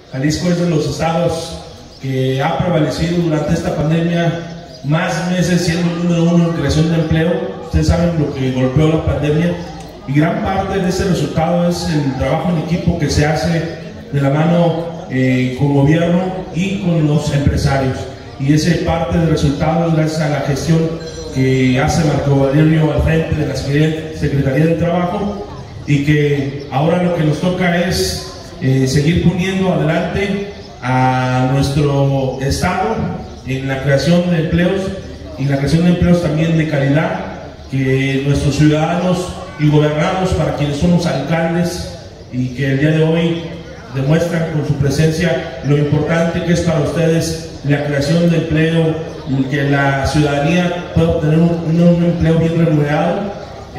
Jalisco es de los estados que ha prevalecido durante esta pandemia más meses siendo el número 1 en creación de empleo. Ustedes saben lo que golpeó la pandemia y gran parte de ese resultado es el trabajo en equipo que se hace de la mano con gobierno y con los empresarios. Y ese parte del resultado es gracias a la gestión que hace Marco Valerio al frente de la Secretaría de Trabajo, y que ahora lo que nos toca es seguir poniendo adelante a nuestro estado en la creación de empleos, y la creación de empleos también de calidad, que nuestros ciudadanos y gobernados, para quienes somos alcaldes y que el día de hoy demuestran con su presencia lo importante que es para ustedes la creación de empleo, que la ciudadanía pueda obtener un empleo bien remunerado,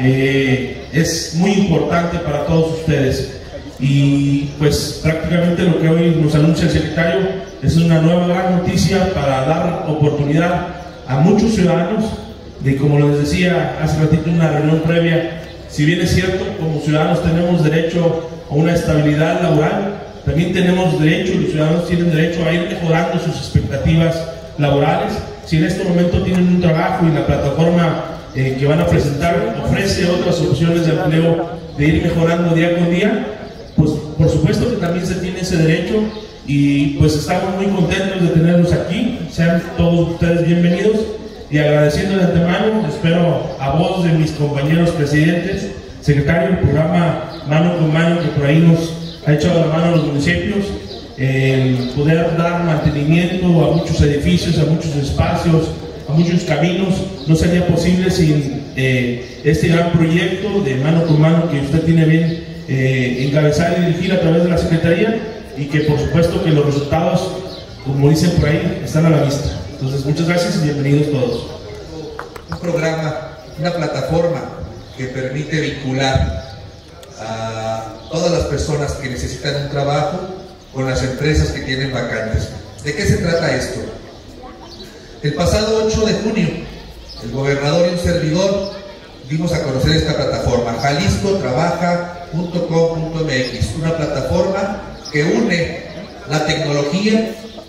es muy importante para todos ustedes. Y pues prácticamente lo que hoy nos anuncia el secretario es una nueva gran noticia para dar oportunidad a muchos ciudadanos de, como les decía hace ratito en una reunión previa, si bien es cierto, como ciudadanos tenemos derecho a una estabilidad laboral, también tenemos derecho, y los ciudadanos tienen derecho a ir mejorando sus expectativas laborales. Si en este momento tienen un trabajo y la plataforma que van a presentar ofrece otras opciones de empleo, de ir mejorando día con día, pues por supuesto que también se tiene ese derecho, y pues estamos muy contentos de tenerlos aquí. Sean todos ustedes bienvenidos, y agradeciendo de antemano, espero a voz de mis compañeros presidentes, secretario del programa Mano con Mano, que por ahí nos ha echado la mano a los municipios, el poder dar mantenimiento a muchos edificios, a muchos espacios, a muchos caminos. No sería posible sin este gran proyecto de Mano con Mano que usted tiene bien encabezar y dirigir a través de la Secretaría, y que por supuesto que los resultados, como dicen por ahí, están a la vista. Entonces, muchas gracias y bienvenidos todos. Un programa, una plataforma que permite vincular a todas las personas que necesitan un trabajo con las empresas que tienen vacantes. ¿De qué se trata esto? El pasado 8 de junio, el gobernador y un servidor dimos a conocer esta plataforma, jaliscotrabaja.com.mx, una plataforma que une la tecnología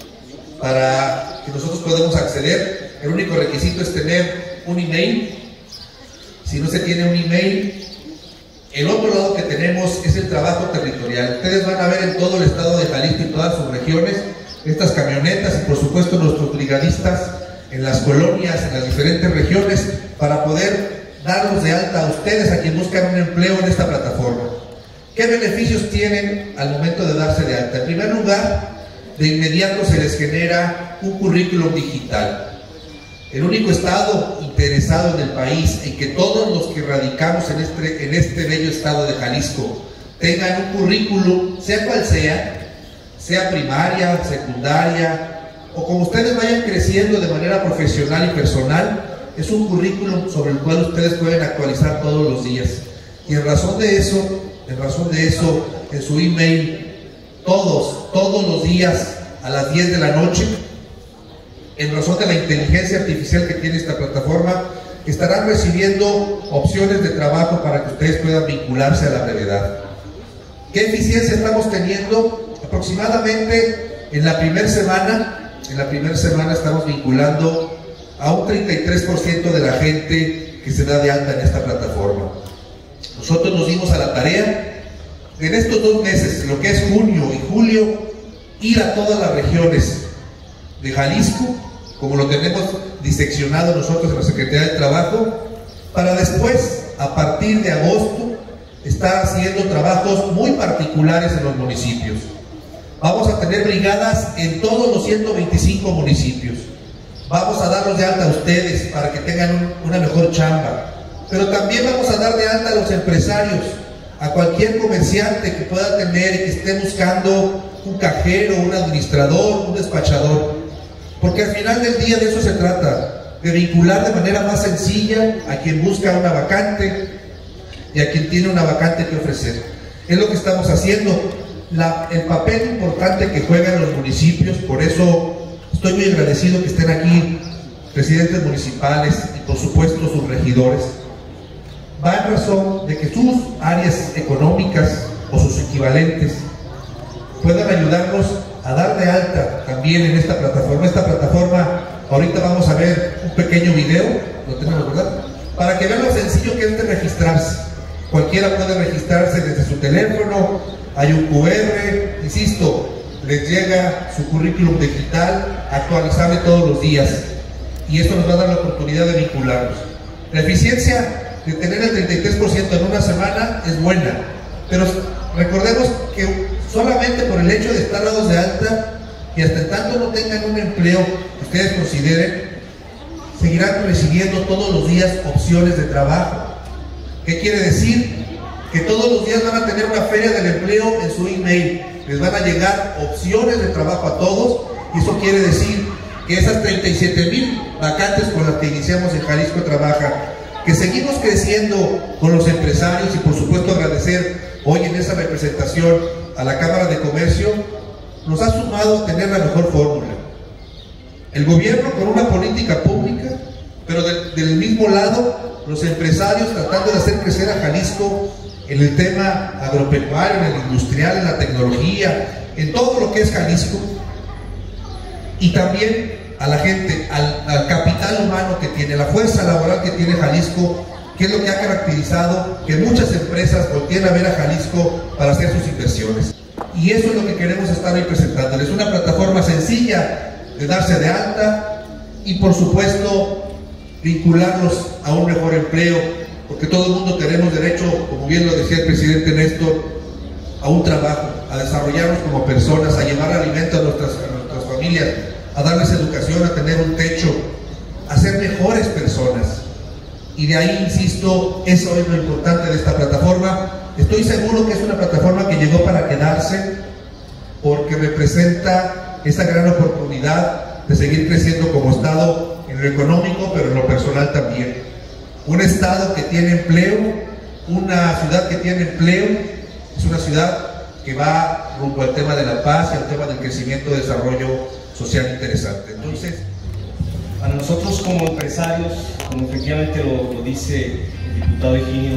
para que nosotros podamos acceder. El único requisito es tener un email. Si no se tiene un email, el otro lado que tenemos es el trabajo territorial. Ustedes van a ver en todo el estado de Jalisco y todas sus regiones estas camionetas, y por supuesto nuestros brigadistas en las colonias, en las diferentes regiones, para poder darlos de alta a ustedes, a quien buscan un empleo en esta plataforma. ¿Qué beneficios tienen al momento de darse de alta? En primer lugar, de inmediato se les genera un currículum digital. El único estado interesado en el país en que todos los que radicamos en este bello estado de Jalisco tengan un currículum, sea cual sea primaria, secundaria, o como ustedes vayan creciendo de manera profesional y personal, es un currículum sobre el cual ustedes pueden actualizar todos los días. Y en razón de eso, en su email, todos los días a las 10 de la noche, en razón de la inteligencia artificial que tiene esta plataforma, estarán recibiendo opciones de trabajo para que ustedes puedan vincularse a la brevedad. ¿Qué eficiencia estamos teniendo? Aproximadamente en la primera semana estamos vinculando a un 33% de la gente que se da de alta en esta plataforma. Nosotros nos dimos a la tarea en estos 2 meses, lo que es junio y julio, ir a todas las regiones de Jalisco, como lo tenemos diseccionado nosotros en la Secretaría de Trabajo, para después, a partir de agosto, estar haciendo trabajos muy particulares en los municipios. Vamos a tener brigadas en todos los 125 municipios. Vamos a darlos de alta a ustedes para que tengan una mejor chamba. Pero también vamos a dar de alta a los empresarios, a cualquier comerciante que pueda tener y que esté buscando un cajero, un administrador, un despachador. Porque al final del día de eso se trata, de vincular de manera más sencilla a quien busca una vacante y a quien tiene una vacante que ofrecer. Es lo que estamos haciendo. El papel importante que juegan los municipios, por eso estoy muy agradecido que estén aquí presidentes municipales y por supuesto sus regidores, va en razón de que sus áreas económicas o sus equivalentes puedan ayudarnos a dar de alta también en esta plataforma. Esta plataforma, ahorita vamos a ver un pequeño video, lo tenemos, ¿verdad? Para que vean lo sencillo que es de registrarse. Cualquiera puede registrarse desde su teléfono, hay un QR, insisto, les llega su currículum digital actualizable todos los días y esto nos va a dar la oportunidad de vincularnos. La eficiencia de tener el 33% en una semana es buena, pero recordemos que solamente por el hecho de estar dados de alta y hasta en tanto no tengan un empleo que ustedes consideren, seguirán recibiendo todos los días opciones de trabajo. ¿Qué quiere decir? Que todos los días van a tener una feria del empleo en su email, les van a llegar opciones de trabajo a todos, y eso quiere decir que esas 37,000 vacantes con las que iniciamos en Jalisco Trabaja, que seguimos creciendo con los empresarios y por supuesto agradecer hoy en esa representación a la Cámara de Comercio, nos ha sumado a tener la mejor fórmula. El gobierno con una política pública, pero del mismo lado los empresarios tratando de hacer crecer a Jalisco en el tema agropecuario, en el industrial, en la tecnología, en todo lo que es Jalisco, y también a la gente, al capital humano que tiene, la fuerza laboral que tiene Jalisco, que es lo que ha caracterizado que muchas empresas volteen a ver a Jalisco para hacer sus inversiones. Y eso es lo que queremos estar hoy presentándoles, una plataforma sencilla de darse de alta y por supuesto vincularnos a un mejor empleo, porque todo el mundo tenemos derecho, como bien lo decía el presidente Néstor, a un trabajo, a desarrollarnos como personas, a llevar alimento a nuestras familias, a darles educación, a tener un techo, a ser mejores personas. Y de ahí, insisto, eso es lo importante de esta plataforma. Estoy seguro que es una plataforma que llegó para quedarse, porque representa esa gran oportunidad de seguir creciendo como Estado en lo económico, pero en lo personal también. Un Estado que tiene empleo, una ciudad que tiene empleo, es una ciudad que va rumbo al tema de la paz y al tema del crecimiento y desarrollo social interesante. Entonces, para nosotros como empresarios, como efectivamente lo dice el diputado Higinio,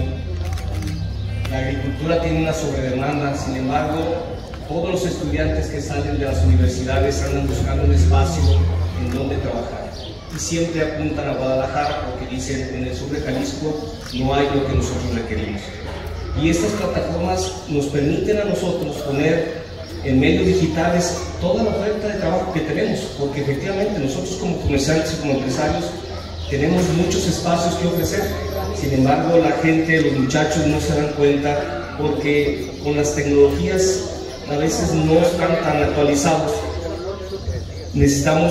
la agricultura tiene una sobredemanda. Sin embargo, todos los estudiantes que salen de las universidades andan buscando un espacio en donde trabajar y siempre apuntan a Guadalajara porque dicen en el sur de Jalisco no hay lo que nosotros requerimos. Y estas plataformas nos permiten a nosotros poner en medios digitales toda la oferta de trabajo que tenemos, porque efectivamente nosotros como comerciantes y como empresarios tenemos muchos espacios que ofrecer. Sin embargo, la gente, los muchachos no se dan cuenta porque con las tecnologías a veces no están tan actualizados. Necesitamos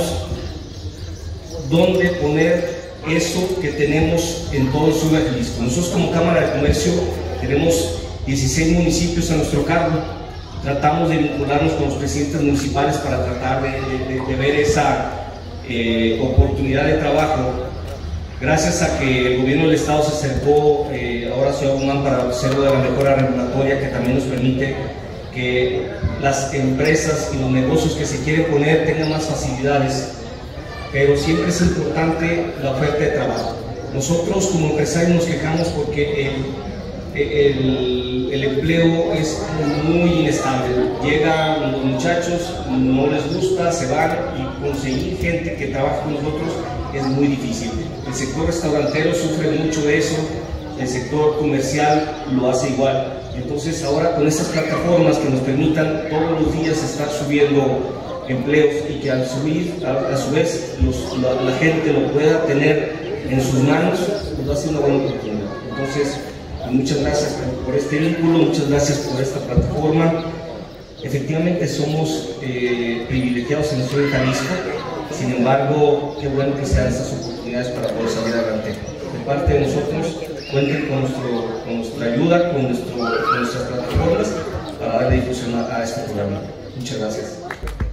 dónde poner eso que tenemos en todo el sur de Jalisco. Nosotros como Cámara de Comercio tenemos 16 municipios a nuestro cargo. Tratamos de vincularnos con los presidentes municipales para tratar de ver esa oportunidad de trabajo. Gracias a que el gobierno del Estado se acercó ahora a Ciudad Guzmán para hacer de la mejora regulatoria que también nos permite que las empresas y los negocios que se quieren poner tengan más facilidades, pero siempre es importante la oferta de trabajo. Nosotros como empresarios nos quejamos porque el empleo es muy inestable. Llegan los muchachos, no les gusta, se van, y conseguir gente que trabaje con nosotros es muy difícil. El sector restaurantero sufre mucho de eso, el sector comercial lo hace igual. Entonces ahora con estas plataformas que nos permitan todos los días estar subiendo empleos y que al subir, a su vez la gente lo pueda tener en sus manos, nos va a ser una buena oportunidad. Entonces, muchas gracias por este vínculo, muchas gracias por esta plataforma. Efectivamente somos privilegiados en el sur de Jalisco, sin embargo, qué bueno que se dan estas oportunidades para poder salir adelante. De parte de nosotros, cuenten con nuestra ayuda, con nuestras plataformas para darle difusión a este programa. Muchas gracias.